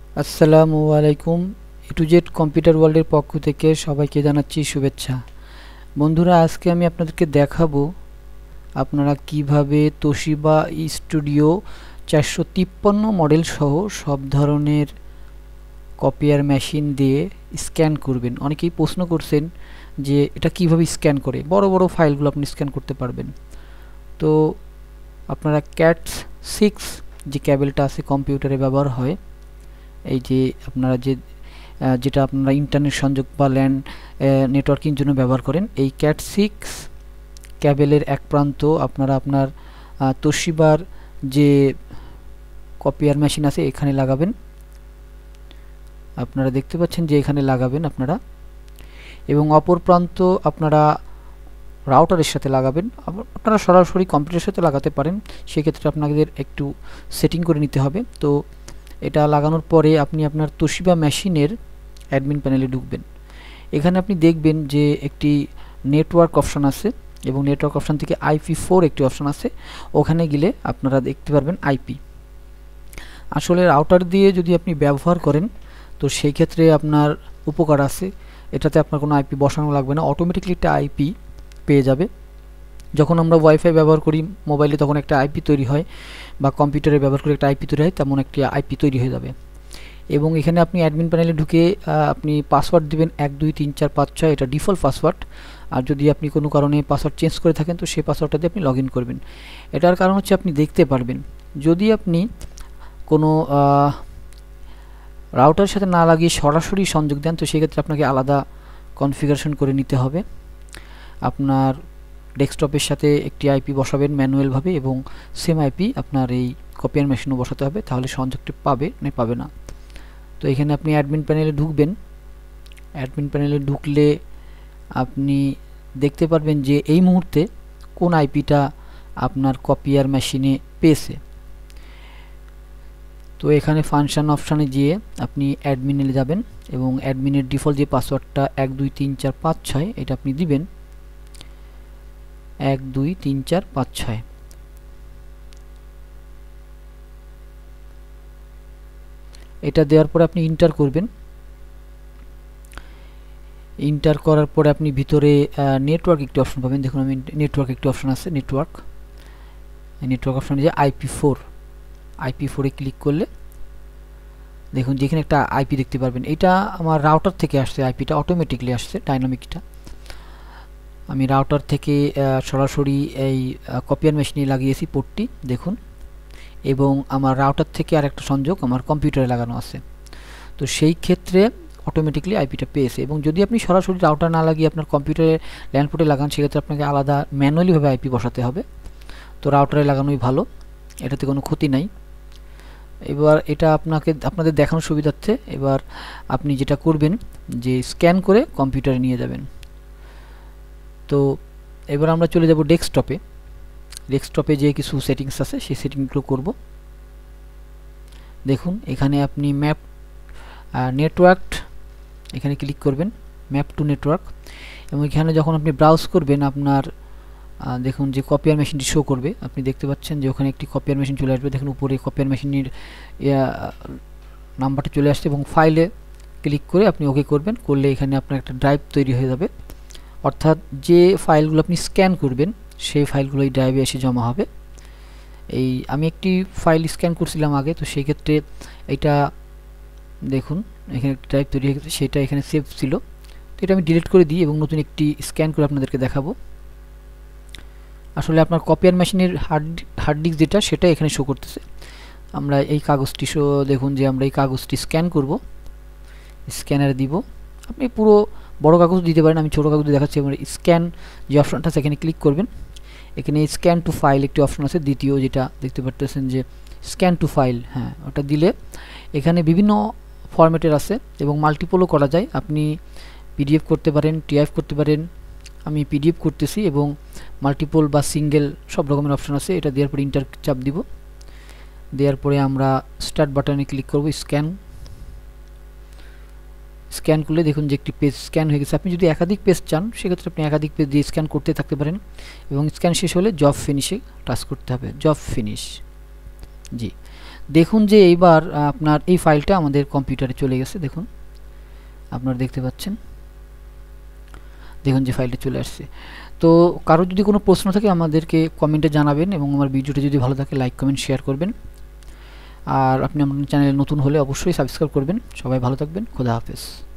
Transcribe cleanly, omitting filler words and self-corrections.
আসসালামু আলাইকুম। এ to Z computer ওয়ার্ল্ডের পক্ষ থেকে সবাইকে জানাচ্ছি শুভেচ্ছা। বন্ধুরা, আজকে আমি আপনাদেরকে দেখাবো আপনারা কিভাবে তোশিবা স্টুডিও 453 মডেল সহ সব ধরনের কপিয়ার মেশিন দিয়ে স্ক্যান করবেন। অনেকেই প্রশ্ন করছেন যে এটা কিভাবে স্ক্যান করে, বড় বড় ফাইলগুলো আপনি স্ক্যান করতে পারবেন। তো আপনারা ক্যাট 6 যে কেবলটা আছে কম্পিউটারে ব্যবহার হয়, এই যে আপনারা যেটা আপনারা ইন্টারনেট সংযোগ বা ল্যান্ড নেটওয়ার্কিং জন্য ব্যবহার করেন, এই ক্যাট 6 ক্যাবেলের এক প্রান্ত আপনারা আপনার তোশিবার যে কপিয়ার মেশিন আছে এখানে লাগাবেন। আপনারা দেখতে পাচ্ছেন যে এখানে লাগাবেন আপনারা, এবং অপর প্রান্ত আপনারা রাউটারের সাথে লাগাবেন। আপনারা সরাসরি কম্পিউটারের সাথে লাগাতে পারেন, সেক্ষেত্রে আপনাদের একটু সেটিং করে নিতে হবে। তো এটা লাগানোর পরে আপনি আপনার তোশিবা মেশিনের অ্যাডমিন প্যানেলে ঢুকবেন। এখানে আপনি দেখবেন যে একটি নেটওয়ার্ক অপশন আছে, এবং নেটওয়ার্ক অপশন থেকে IP4 একটি অপশন আছে। ওখানে গেলে আপনারা দেখতে পারবেন আইপি। আসলে রাউটার দিয়ে যদি আপনি ব্যবহার করেন তো সেই ক্ষেত্রে আপনার উপকার আছে, এটাতে আপনার কোনো আইপি বসানো লাগবে না, অটোমেটিকলি একটা আইপি পেয়ে যাবে। যখন আমরা ওয়াইফাই ব্যবহার করি মোবাইলে তখন একটা আইপি তৈরি হয়, বা কম্পিউটারে ব্যবহার করে একটা আইপি তৈরি হয়, তেমন একটি আইপি তৈরি হয়ে যাবে। এবং এখানে আপনি অ্যাডমিন প্যানেলে ঢুকে আপনি পাসওয়ার্ড দিবেন 123456, এটা ডিফল্ট পাসওয়ার্ড। আর যদি আপনি কোনো কারণে পাসওয়ার্ড চেঞ্জ করে থাকেন তো সেই পাসওয়ার্ডটা দিয়ে আপনি লগ ইন করবেন। এটার কারণ হচ্ছে আপনি দেখতে পারবেন যদি আপনি কোনো রাউটারের সাথে না লাগিয়ে সরাসরি সংযোগ দেন তো সেক্ষেত্রে আপনাকে আলাদা কনফিগারেশন করে নিতে হবে। আপনার ডেস্কটপের সাথে একটি আইপি বসাবেন ম্যানুয়ালভাবে, এবং সেম আইপি আপনার এই কপিয়ার মেশিনও বসাতে হবে, তাহলে সংযোগটি পাবে না। তো এখানে আপনি অ্যাডমিন প্যানেলে ঢুকবেন। অ্যাডমিন প্যানেলে ঢুকলে আপনি দেখতে পারবেন যে এই মুহূর্তে কোন আইপিটা আপনার কপিয়ার মেশিনে পেয়েছে। তো এখানে ফাংশন অপশানে গিয়ে আপনি অ্যাডমিনে যাবেন, এবং অ্যাডমিনের ডিফল্ট যে পাসওয়ার্ডটা 123456 এটা আপনি দিবেন 123456। এটা দেওয়ার পরে আপনি ইন্টার করবেন। ইন্টার করার পরে আপনি ভিতরে নেটওয়ার্ক একটি অপশন পাবেন। দেখুন আমি নেটওয়ার্ক একটি অপশন আছে, নেটওয়ার্ক অপশনে যে IP4 ক্লিক করলে দেখুন যেখানে একটা আইপি দেখতে পারবেন। এটা আমার রাউটার থেকে আসছে, আইপিটা অটোমেটিকলি আসছে ডাইনামিকটা। আমি রাউটার থেকে সরাসরি এই কপিয়ার মেশিনে লাগিয়েছি পোর্টটি দেখুন, এবং আমার রাউটার থেকে আরেকটা সংযোগ আমার কম্পিউটারে লাগানো আছে। তো সেই ক্ষেত্রে অটোমেটিকলি আইপিটা পেয়েছে। এবং যদি আপনি সরাসরি রাউটার না লাগিয়ে আপনার কম্পিউটারে ল্যান্ড পোর্টে লাগান সেক্ষেত্রে আপনাকে আলাদা ম্যানুয়ালিভাবে আইপি বসাতে হবে। তো রাউটারে লাগানোই ভালো, এটাতে কোনো ক্ষতি নাই। এবার এটা আপনাদের দেখানোর সুবিধার্থে এবার আপনি যেটা করবেন যে স্ক্যান করে কম্পিউটারে নিয়ে যাবেন। তো এবার আমরা চলে যাব ডেস্কটপে যে কিছু সেটিংস আছে সেই সেটিংগুলো করব। দেখুন এখানে আপনি ম্যাপ নেটওয়ার্ক এখানে ক্লিক করবেন, ম্যাপ টু নেটওয়ার্ক, এবং এখানে যখন আপনি ব্রাউজ করবেন আপনার দেখুন যে কপিয়ার মেশিনটি শো করবে। আপনি দেখতে পাচ্ছেন যে ওখানে একটি কপিয়ার মেশিন চলে আসবে। দেখুন উপরে কপিয়ার মেশিনের নাম্বারটা চলে আসছে, এবং ফাইলে ক্লিক করে আপনি ওকে করবেন। করলে এখানে আপনার একটা ড্রাইভ তৈরি হয়ে যাবে, অর্থাৎ যে ফাইলগুলো আপনি স্ক্যান করবেন সেই ফাইলগুলো এই ড্রাইভে এসে জমা হবে। আমি একটি ফাইল স্ক্যান করছিলাম আগে, তো সেই ক্ষেত্রে এটা দেখুন এখানে একটি ড্রাইভ তৈরি হয়ে গেছে, সেটা এখানে সেভ ছিল। তো এটা আমি ডিলিট করে দিই এবং নতুন একটি স্ক্যান করে আপনাদেরকে দেখাবো। আসলে আপনার কপিয়ার মেশিনের হার্ড ডিস্ক যেটা সেটা এখানে শো করতেছে। আমরা এই কাগজটি দেখুন যে আমরা এই কাগজটি স্ক্যান করব, স্ক্যানারে দিব। আপনি পুরো বড় কাগজ দিতে পারেন, আমি ছোট কাগজ দেখাচ্ছি। এবং স্ক্যান যে অপশনটা আছে এখানে ক্লিক করবেন। এখানে স্ক্যান টু ফাইল একটি অপশন আছে, দ্বিতীয় যেটা দেখতে পাচ্ছেন যে স্ক্যান টু ফাইল, হ্যাঁ ওটা দিলে এখানে বিভিন্ন ফরম্যাটের আছে এবং মাল্টিপলও করা যায়। আপনি পিডিএফ করতে পারেন, টিআইএফ করতে পারেন। আমি পিডিএফ করতেছি, এবং মাল্টিপল বা সিঙ্গেল সব রকমের অপশন আছে। এটা দেওয়ার পরে ইন্টার চাপ দিব। দেওয়ার পরে আমরা স্টার্ট বাটনে ক্লিক করব। স্ক্যান করলে দেখুন যে একটি পেজ স্ক্যান হয়ে গেছে। আপনি যদি একাধিক পেজ চান সেক্ষেত্রে আপনি একাধিক পেজ দিয়ে স্ক্যান করতে থাকতে পারেন, এবং স্ক্যান শেষ হলে জব ফিনিশে টাচ করতে হবে, জব ফিনিশ। জি, দেখুন যে এইবার আপনার এই ফাইলটা আমাদের কম্পিউটারে চলে গেছে। দেখুন আপনারা দেখতে পাচ্ছেন, দেখুন যে ফাইলটা চলে আসছে। তো কারো যদি কোনো প্রশ্ন থাকে আমাদেরকে কমেন্টে জানাবেন, এবং আমার ভিডিওটি যদি ভালো থাকে লাইক কমেন্ট শেয়ার করবেন। আর আপনি আমার চ্যানেলে নতুন হলে অবশ্যই সাবস্ক্রাইব করবেন। সবাই ভালো থাকবেন, খোদা হাফেজ।